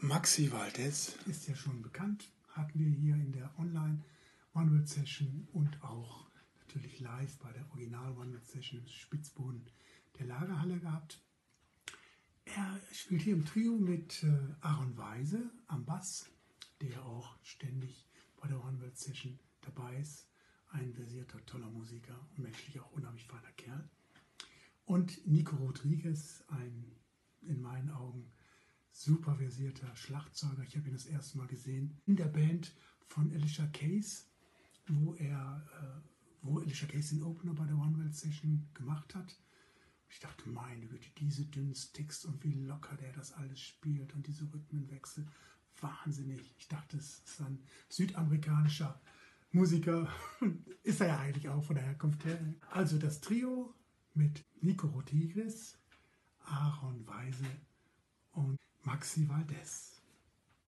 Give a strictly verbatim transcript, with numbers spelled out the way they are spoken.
Maxi Valdez ist ja schon bekannt, hatten wir hier in der Online One World Session und auch natürlich live bei der Original One World Session im Spitzboden der Lagerhalle gehabt. Er spielt hier im Trio mit äh, Aaron Weise am Bass, der auch ständig bei der One World Session dabei ist. Ein versierter, toller Musiker und menschlich auch unheimlich feiner Kerl. Und Nico Rodriguez, ein in meinen Augen super versierter Schlagzeuger. Ich habe ihn das erste Mal gesehen in der Band von Alicia Keys, wo er, äh, wo Alicia Keys den Opener bei der One World Session gemacht hat. Ich dachte, meine Güte, diese dünnen Sticks und wie locker der das alles spielt und diese Rhythmenwechsel, wahnsinnig. Ich dachte, es ist ein südamerikanischer Musiker, ist er ja eigentlich auch von der Herkunft her. Also das Trio mit Nico Rodriguez, Aaron Weise und Maxi Valdez.